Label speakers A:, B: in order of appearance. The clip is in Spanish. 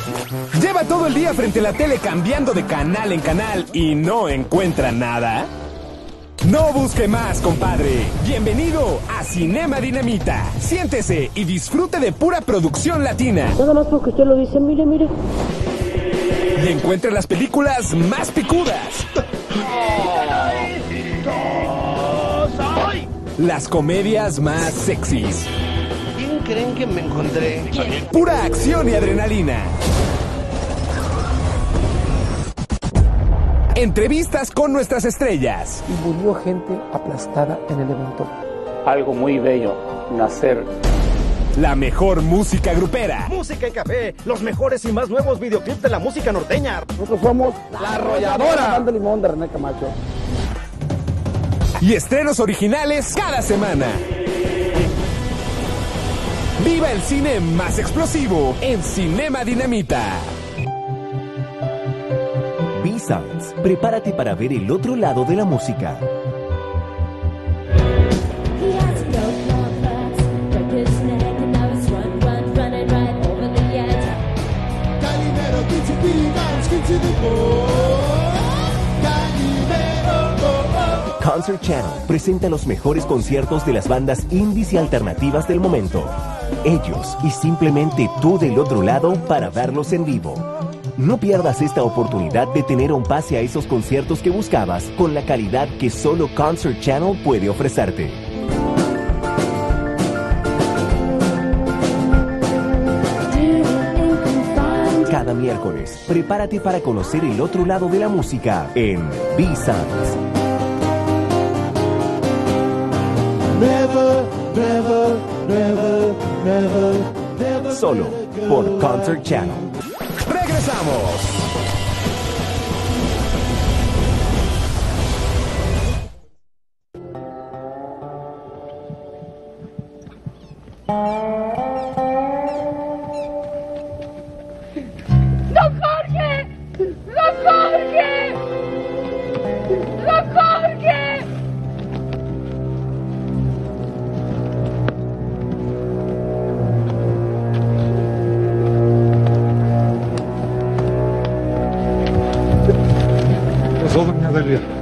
A: ¿Lleva todo el día frente a la tele cambiando de canal en canal y no encuentra nada? No busque más, compadre. Bienvenido a Cinema Dinamita. Siéntese y disfrute de pura producción latina.
B: Nada más porque usted lo dice, mire, mire.
A: Y encuentre las películas más picudas. Las comedias más sexys.
C: ¿Quién creen que me encontré?
A: Pura acción y adrenalina. Entrevistas con nuestras estrellas.
D: Y murió gente aplastada en el evento.
E: Algo muy bello, nacer.
A: La mejor música grupera.
F: Música en Café, los mejores y más nuevos videoclips de la música norteña.
D: Nosotros somos La Arrolladora de Limón de René Camacho.
A: Y estrenos originales cada semana. Viva el cine más explosivo en Cinema Dinamita.
G: B-Sounds, prepárate para ver el otro lado de la música. Concert Channel presenta los mejores conciertos de las bandas indies y alternativas del momento. Ellos y simplemente tú del otro lado para verlos en vivo. No pierdas esta oportunidad de tener un pase a esos conciertos que buscabas con la calidad que solo Concert Channel puede ofrecerte. Cada miércoles, prepárate para conocer el otro lado de la música en B-Sounds. Solo por Concert Channel.
A: ¡Regresamos!
H: ¡Don Jorge! ¡Don Jorge! ¡Don Jorge!
I: Pasó, doña Delia.